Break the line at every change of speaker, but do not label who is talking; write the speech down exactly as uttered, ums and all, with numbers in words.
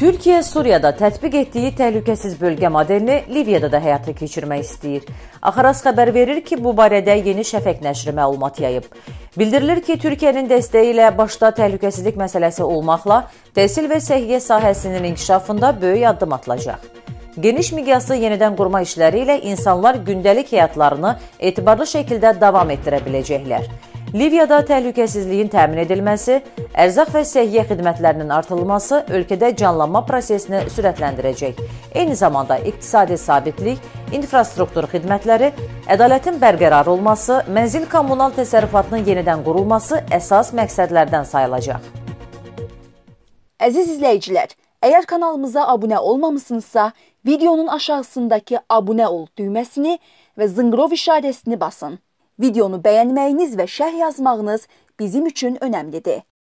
Türkiyə Suriyada tətbiq etdiyi təhlükəsiz bölgə modelini Liviyada da həyata keçirmək istəyir. Axaras xəbər verir ki, bu barədə Yeni Şəfəq nəşri məlumat yayıb. Bildirilir ki, Türkiyənin dəstəyi ilə başda təhlükəsizlik məsələsi olmaqla təhsil və səhiyyə sahəsinin inkişafında böyük addım atılacaq. Geniş miqyaslı yenidən qurma işləri ilə insanlar gündəlik həyatlarını etibarlı şəkildə davam etdirə biləcəklər. Liviyada təhlükəsizliyin təmin edilməsi, ərzaq və səhiyyə xidmətlərinin artırılması ölkədə canlanma prosesini sürətləndirəcək. Eyni zamanda iqtisadi sabitlik, infrastruktur xidmətləri, ədalətin bərqərar olması, mənzil kommunal təsərrüfatının yenidən qurulması əsas məqsədlərdən sayılacaq.
Əziz izləyicilər, əgər kanalımıza abunə olmamışsınızsa, videonun aşağısındakı abunə ol düyməsini və zınqrov işarəsini basın. Videonu bəyənməyiniz və şərh yazmağınız bizim üçün önəmlidir.